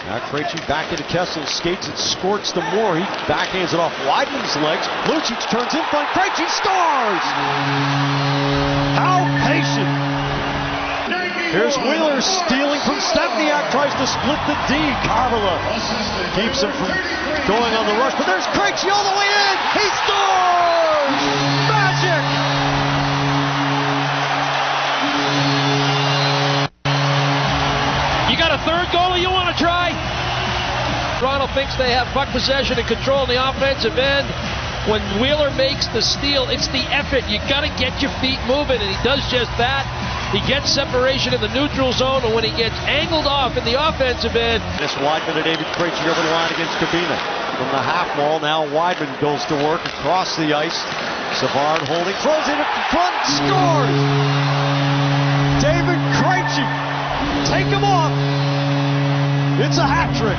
Now Krejci back into Kessel, skates it, squirts to Moore. He backhands it off Weidman's legs. Lucic turns in front. Krejci scores! How patient! Here's Wheeler stealing from Stempniak, tries to split the D. Karvela keeps him from going on the rush, but there's Krejci all the way in. He scores! Magic! You got a third goalie you want to try? Toronto thinks they have puck possession and control in the offensive end. When Wheeler makes the steal, it's the effort. You got to get your feet moving, and he does just that. He gets separation in the neutral zone, and when he gets angled off in the offensive end. This Weidman and David Krejci over the line against Kabina. From the half wall, now Weidman goes to work across the ice. Savard holding, throws it in front, scores! David Krejci, take him off. It's a hat trick.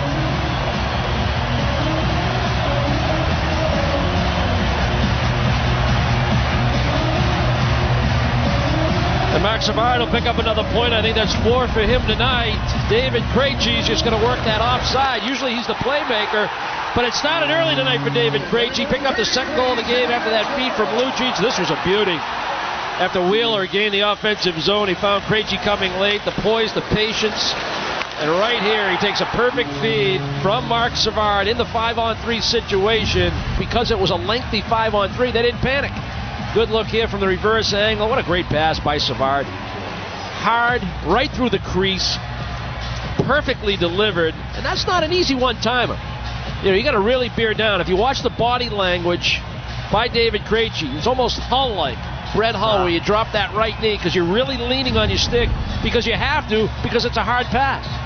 And Marc Savard will pick up another point. I think that's 4 for him tonight. David Krejci is just going to work that offside. Usually he's the playmaker, but it started early tonight for David Krejci. Picked up the second goal of the game after that feed from Lucic. This was a beauty. After Wheeler gained the offensive zone, he found Krejci coming late. The poise, the patience. And right here, he takes a perfect feed from Marc Savard in the 5-on-3 situation. Because it was a lengthy 5-on-3, they didn't panic. Good look here from the reverse angle. What a great pass by Savard. Hard, right through the crease. Perfectly delivered. And that's not an easy one-timer. You got to really bear down. If you watch the body language by David Krejci, it's almost Hull-like. Brett Hull, where you drop that right knee because you're really leaning on your stick because you have to, because it's a hard pass.